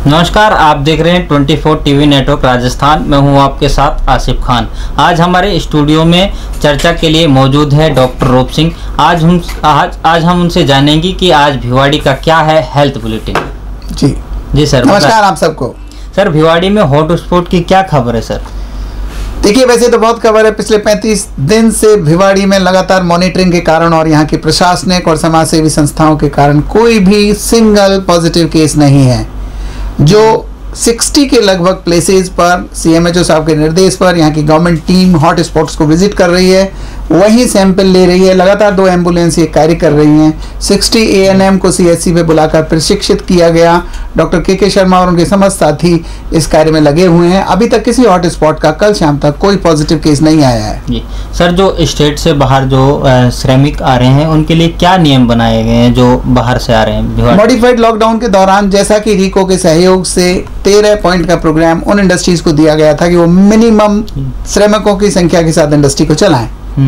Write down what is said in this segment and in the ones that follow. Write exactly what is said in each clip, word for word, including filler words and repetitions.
नमस्कार, आप देख रहे हैं चौबीस टीवी नेटवर्क राजस्थान। मैं हूं आपके साथ आसिफ खान। आज हमारे स्टूडियो में चर्चा के लिए मौजूद है डॉक्टर रूप सिंह। आज हम आज आज हम उनसे जानेंगे कि आज भिवाड़ी का क्या है हेल्थ बुलेटिन। जी जी सर, नमस्कार आप सबको। सर, भिवाड़ी में हॉट स्पॉट की क्या खबर है सर? देखिए, वैसे तो बहुत खबर है। पिछले पैंतीस दिन से भिवाड़ी में लगातार मॉनिटरिंग के कारण और यहाँ की प्रशासनिक और समाज सेवी संस्थाओं के कारण कोई भी सिंगल पॉजिटिव केस नहीं है। जो साठ के लगभग प्लेसेस पर सीएमएचओ साहब के निर्देश पर यहाँ की गवर्नमेंट टीम हॉट स्पॉट्स को विजिट कर रही है, वहीं सैंपल ले रही है। लगातार दो एम्बुलेंस ये कार्य कर रही हैं। साठ एएनएम को सीएचसी पे बुलाकर प्रशिक्षित किया गया। डॉक्टर के के शर्मा और उनके समस्त साथी इस कार्य में लगे हुए हैं। अभी तक किसी हॉट स्पॉट का कल शाम तक कोई पॉजिटिव केस नहीं आया है। जी सर, जो स्टेट से बाहर जो श्रमिक आ रहे हैं उनके लिए क्या नियम बनाए गए हैं जो बाहर से आ रहे हैं? मॉडिफाइड लॉकडाउन के दौरान जैसा कि रीको के सहयोग से तेरह पॉइंट का प्रोग्राम उन इंडस्ट्रीज को दिया गया था कि वो मिनिमम श्रमिकों की संख्या के साथ इंडस्ट्री को चलाएं।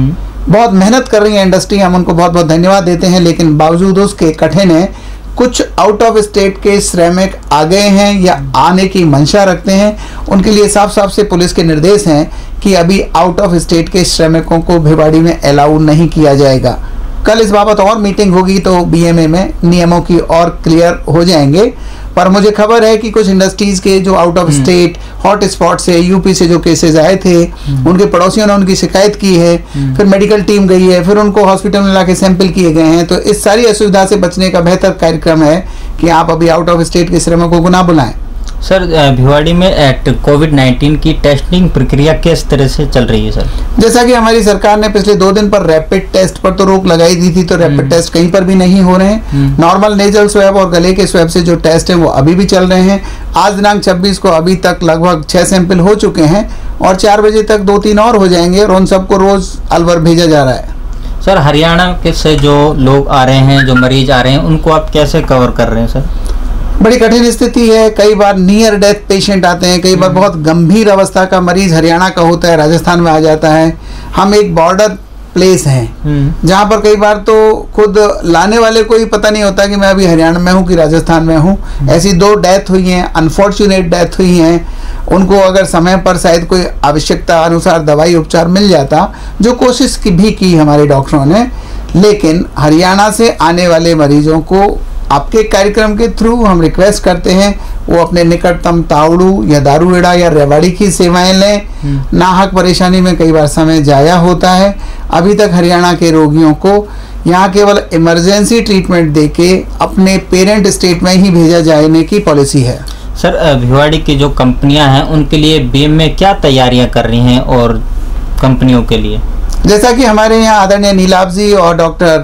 बहुत मेहनत कर रही है इंडस्ट्री, हम उनको बहुत बहुत धन्यवाद देते हैं, लेकिन बावजूद उसके कठिन है। कुछ आउट ऑफ स्टेट के श्रमिक आ गए हैं या आने की मंशा रखते हैं, उनके लिए साफ साफ से पुलिस के निर्देश हैं कि अभी आउट ऑफ स्टेट के श्रमिकों को भिवाड़ी में अलाउ नहीं किया जाएगा। कल इस बाबत और मीटिंग होगी तो बीएमए में नियमों की और क्लियर हो जाएंगे। पर मुझे खबर है कि कुछ इंडस्ट्रीज के जो out of state hot spot से यूपी से जो केसेस आए थे, उनके पड़ोसियों ने उनकी शिकायत की है, फिर मेडिकल टीम गई है, फिर उनको हॉस्पिटल में लाके सैंपल किए गए हैं। तो इस सारी असुविधा से बचने का बेहतर कार्यक्रम है कि आप अभी आउट ऑफ स्टेट के श्रमिकों को ना बुलाएं। सर, भिवाड़ी में कोविड नाइन्टीन की टेस्टिंग प्रक्रिया किस तरह से चल रही है सर? जैसा कि हमारी सरकार ने पिछले दो दिन पर रैपिड टेस्ट पर तो रोक लगाई दी थी, तो रैपिड टेस्ट कहीं पर भी नहीं हो रहे हैं। नॉर्मल नेजल स्वैब और गले के स्वैब से जो टेस्ट है वो अभी भी चल रहे हैं। आज दिनांक छब्बीस को अभी तक लगभग छह सैंपल हो चुके हैं और चार बजे तक दो तीन और हो जाएंगे और उन सबको रोज अलवर भेजा जा रहा है। सर, हरियाणा के से जो लोग आ रहे हैं, जो मरीज आ रहे हैं, उनको आप कैसे कवर कर रहे हैं सर? बड़ी कठिन स्थिति है। कई बार नियर डेथ पेशेंट आते हैं, कई बार बहुत गंभीर अवस्था का मरीज हरियाणा का होता है, राजस्थान में आ जाता है। हम एक बॉर्डर प्लेस हैं जहाँ पर कई बार तो खुद लाने वाले को ही पता नहीं होता कि मैं अभी हरियाणा में हूँ कि राजस्थान में हूँ। ऐसी दो डेथ हुई हैं, अनफॉर्चुनेट डेथ हुई हैं। उनको अगर समय पर शायद कोई आवश्यकता अनुसार दवाई उपचार मिल जाता, जो कोशिश की भी की हमारे डॉक्टरों ने, लेकिन हरियाणा से आने वाले मरीजों को आपके कार्यक्रम के थ्रू हम रिक्वेस्ट करते हैं वो अपने निकटतम तावड़ू या दारूहेड़ा या रेवाड़ी की सेवाएं लें। नाहक परेशानी में कई बार समय जाया होता है। अभी तक हरियाणा के रोगियों को यहाँ केवल इमरजेंसी ट्रीटमेंट देके अपने पेरेंट स्टेट में ही भेजा जाने की पॉलिसी है। सर, भिवाड़ी की जो कंपनियां हैं उनके लिए बीएम में क्या तैयारियां कर रही हैं और कंपनियों के लिए? जैसा कि हमारे यहाँ आदरणीय नीलाभ जी और doctor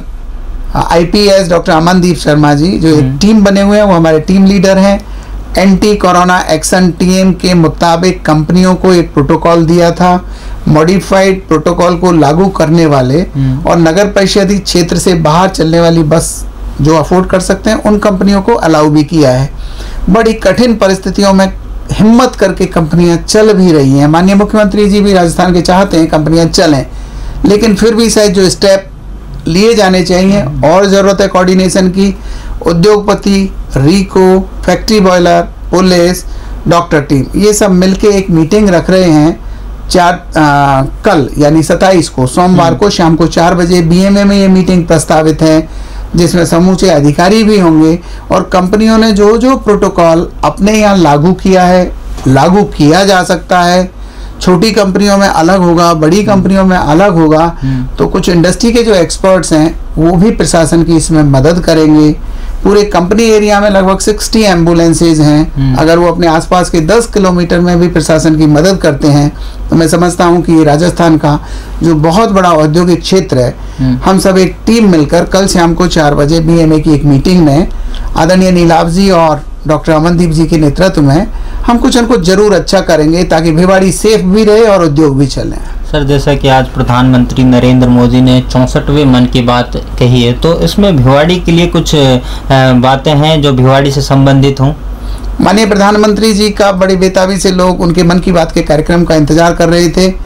IPS doctor Amandeep Sharma ji जो एक टीम बने हुए हैं, वो हमारे टीम लीडर हैं। एंटी कोरोना एक्शन टीम के मुताबिक कंपनियों को एक प्रोटोकॉल दिया था। मॉडिफाइड प्रोटोकॉल को लागू करने वाले और नगर परिषदीय क्षेत्र से बाहर चलने वाली बस जो अफोर्ड कर सकते हैं उन कंपनियों को अलाउ भी किया है। बड़ी कठिन परिस्थितियों में हिम्मत करके कंपनियां चल भी रही हैं। माननीय मुख्यमंत्री जी भी राजस्थान के चाहते हैं कंपनियां चलें, लेकिन फिर भी शायद जो स्टेप लिए जाने चाहिए और ज़रूरत है कोऑर्डिनेशन की। उद्योगपति, RIICO, factory boiler, police, doctor team, ये सब मिलके एक मीटिंग रख रहे हैं चार आ, कल यानी सत्ताईस को सोमवार को शाम को चार बजे बीएमए में ये मीटिंग प्रस्तावित है, जिसमें समूचे अधिकारी भी होंगे और कंपनियों ने जो जो प्रोटोकॉल अपने यहाँ लागू किया है, लागू किया जा सकता है। छोटी कंपनियों में अलग होगा, बड़ी कंपनियों में अलग होगा। तो कुछ इंडस्ट्री के जो एक्सपर्ट्स हैं वो भी प्रशासन की इसमें मदद करेंगे। पूरे कंपनी एरिया में लगभग साठ एम्बुलेंसेज हैं। अगर वो अपने आसपास के दस किलोमीटर में भी प्रशासन की मदद करते हैं तो मैं समझता हूँ कि राजस्थान का जो बहुत बड़ा औद्योगिक क्षेत्र है, हम सब एक टीम मिलकर कल शाम को चार बजे बीएमए की एक मीटिंग में आदरणीय नीलाभ जी और डॉक्टर अमनदीप जी के नेतृत्व में हम कुछ उनको जरूर अच्छा करेंगे ताकि भिवाड़ी सेफ भी रहे और उद्योग भी चले। सर, जैसा कि आज प्रधानमंत्री नरेंद्र मोदी ने चौंसठवें मन की बात कही है, तो इसमें भिवाड़ी के लिए कुछ बातें हैं जो भिवाड़ी से संबंधित हों? माननीय प्रधानमंत्री जी का बड़ी बेताबी से लोग उनके मन की बात के कार्यक्रम का इंतजार कर रहे थे।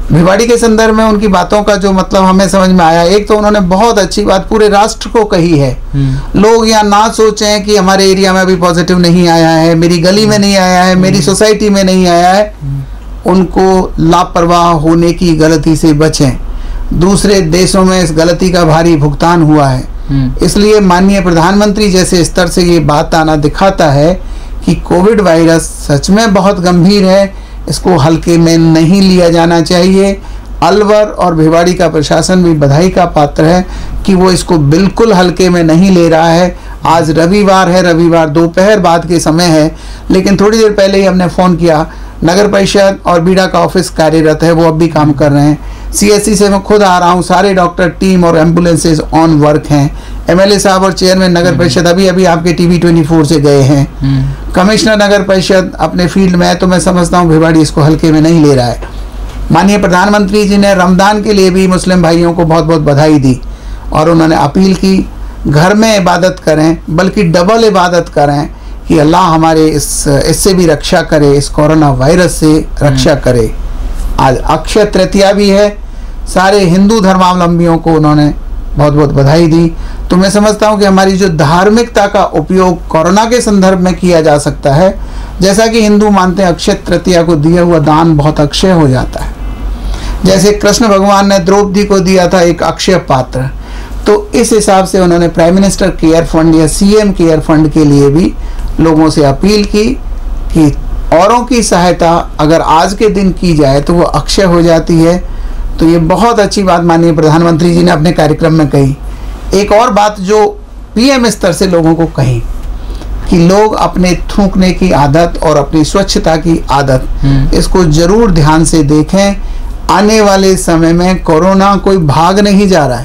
भिवाड़ी के संदर्भ में उनकी बातों का जो मतलब हमें समझ में आया, एक तो उन्होंने बहुत अच्छी बात पूरे राष्ट्र को कही है। लोग यहाँ ना सोचें कि हमारे एरिया में अभी पॉजिटिव नहीं आया है, मेरी गली में नहीं आया है, मेरी सोसाइटी में नहीं आया है। उनको लापरवाह होने की गलती से बचें। दूसरे देशों में इस गलती का भारी भुगतान हुआ है, इसलिए माननीय प्रधानमंत्री जैसे स्तर से ये बात आना दिखाता है कि कोविड वायरस सच में बहुत गंभीर है, इसको हल्के में नहीं लिया जाना चाहिए। अलवर और भिवाड़ी का प्रशासन भी बधाई का पात्र है कि वो इसको बिल्कुल हल्के में नहीं ले रहा है। आज रविवार है, रविवार दोपहर बाद के समय है, लेकिन थोड़ी देर पहले ही हमने फ़ोन किया, नगर परिषद और बीडा का ऑफिस कार्यरत है, वो अब भी काम कर रहे हैं। सीएससी से मैं खुद आ रहा हूँ, सारे डॉक्टर टीम और एम्बुलेंसेज ऑन वर्क हैं। एमएलए साहब और चेयरमैन नगर परिषद अभी अभी आपके टीवी ट्वेंटी फोर से गए हैं। कमिश्नर नगर परिषद अपने फील्ड में है, तो मैं समझता हूँ भिवाड़ी इसको हल्के में नहीं ले रहा है। माननीय प्रधानमंत्री जी ने रमज़ान के लिए भी मुस्लिम भाइयों को बहुत बहुत बधाई दी और उन्होंने अपील की घर में इबादत करें, बल्कि डबल इबादत करें कि अल्लाह हमारे इस इससे भी रक्षा करे, इस कोरोना वायरस से रक्षा करे। आज अक्षय तृतीया भी है, सारे हिंदू धर्मावलंबियों को उन्होंने बहुत बहुत बधाई दी। तो मैं समझता हूँ कि हमारी जो धार्मिकता का उपयोग कोरोना के संदर्भ में किया जा सकता है, जैसा कि हिंदू मानते हैं अक्षय तृतीया को दिया हुआ दान बहुत अक्षय हो जाता है। जैसे कृष्ण भगवान ने द्रौपदी को दिया था एक अक्षय पात्र, तो इस हिसाब से उन्होंने प्राइम मिनिस्टर केयर फंड या सीएम केयर फंड के लिए भी लोगों से अपील की कि औरों की सहायता अगर आज के दिन की जाए तो वो अक्षय हो जाती है। तो ये बहुत अच्छी बात माननीय प्रधानमंत्री जी ने अपने कार्यक्रम में कही। एक और बात जो पीएम स्तर से लोगों को कही कि लोग अपने थूकने की आदत और अपनी स्वच्छता की आदत, इसको जरूर ध्यान से देखें। आने वाले समय में कोरोना कोई भाग नहीं जा रहा है।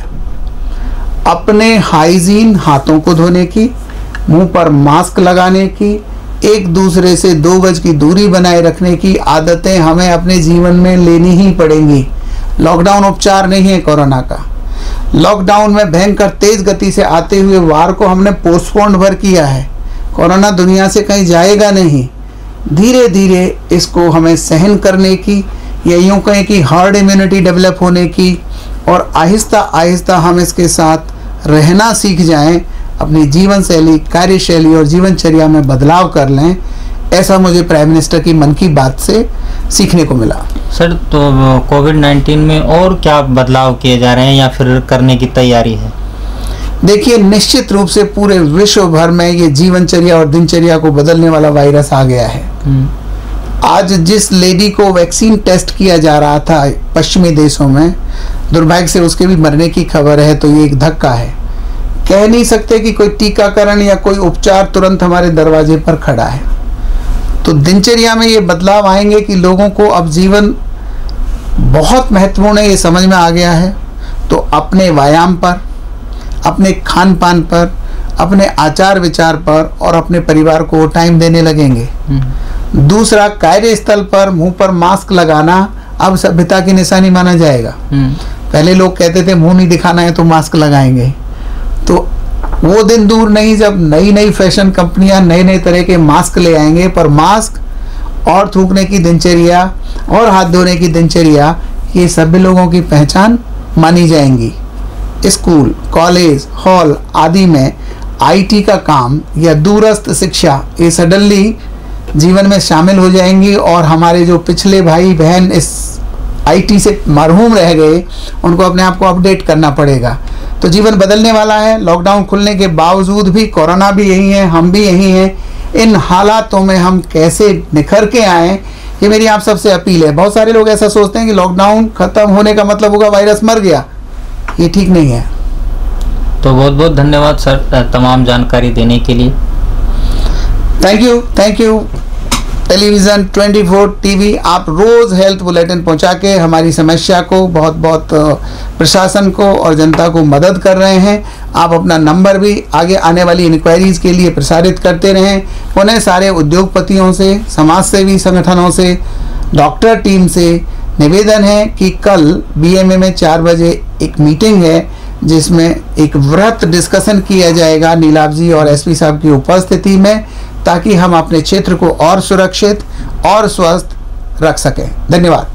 अपने हाइजीन, हाथों को धोने की, मुंह पर मास्क लगाने की, एक दूसरे से दो गज की दूरी बनाए रखने की आदतें हमें अपने जीवन में लेनी ही पड़ेंगी। लॉकडाउन उपचार नहीं है कोरोना का। लॉकडाउन में भयंकर तेज गति से आते हुए वार को हमने पोस्टपोन भर किया है। कोरोना दुनिया से कहीं जाएगा नहीं। धीरे धीरे इसको हमें सहन करने की, या यूँ कहें कि हर्ड इम्यूनिटी डेवलप होने की, और आहिस्ता आहिस्ता हम इसके साथ रहना सीख जाएं, अपनी जीवन शैली, कार्यशैली और जीवनचर्या में बदलाव कर लें। ऐसा मुझे प्राइम मिनिस्टर की मन की बात से सीखने को मिला। सर, तो कोविड नाइन्टीन में और क्या बदलाव किए जा रहे हैं या फिर करने की तैयारी है? देखिए, निश्चित रूप से पूरे विश्व भर में ये जीवनचर्या और दिनचर्या को बदलने वाला वायरस आ गया है। आज जिस लेडी को वैक्सीन टेस्ट किया जा रहा था पश्चिमी देशों में, दुर्भाग्य से उसके भी मरने की खबर है, तो ये एक धक्का है। कह नहीं सकते कि कोई टीकाकरण या कोई उपचार तुरंत हमारे दरवाजे पर खड़ा है। तो दिनचर्या में ये बदलाव आएंगे कि लोगों को अब जीवन बहुत महत्वपूर्ण है, ये समझ में आ गया है। तो अपने व्यायाम पर, अपने खान पान पर, अपने आचार विचार पर और अपने परिवार को टाइम देने लगेंगे। दूसरा, कार्यस्थल पर मुंह पर मास्क लगाना अब सभ्यता की निशानी माना जाएगा। पहले लोग कहते थे मुंह नहीं दिखाना है तो मास्क लगाएंगे, तो वो दिन दूर नहीं जब नई नई फैशन कंपनियां नए नए तरह के मास्क ले आएंगे। पर मास्क और थूकने की दिनचर्या और हाथ धोने की दिनचर्या, ये सभी लोगों की पहचान मानी जाएंगी। स्कूल, कॉलेज, हॉल आदि में आईटी का काम या दूरस्थ शिक्षा, ये सडनली जीवन में शामिल हो जाएंगी। और हमारे जो पिछले भाई बहन इस आईटी से मरहूम रह गए, उनको अपने आप को अपडेट करना पड़ेगा। तो जीवन बदलने वाला है। लॉकडाउन खुलने के बावजूद भी कोरोना भी यही है, हम भी यही हैं। इन हालातों में हम कैसे निखर के आएँ, ये मेरी आप सबसे अपील है। बहुत सारे लोग ऐसा सोचते हैं कि लॉकडाउन खत्म होने का मतलब होगा वायरस मर गया। ये ठीक नहीं है। तो बहुत बहुत धन्यवाद सर तमाम जानकारी देने के लिए। Thank you, thank you. Television twenty four TV आप रोज़ हेल्थ बुलेटिन पहुंचा के हमारी समस्या को बहुत बहुत प्रशासन को और जनता को मदद कर रहे हैं। आप अपना नंबर भी आगे आने वाली इंक्वायरीज़ के लिए प्रसारित करते रहें। उन्हें सारे उद्योगपतियों से, समाज सेवी संगठनों से, डॉक्टर टीम से निवेदन है कि कल बीएमए में चार बजे एक मीटिंग है, जिसमें एक वृहत डिस्कशन किया जाएगा नीलाभ जी और एसपी साहब की उपस्थिति में, ताकि हम अपने क्षेत्र को और सुरक्षित और स्वस्थ रख सकें। धन्यवाद।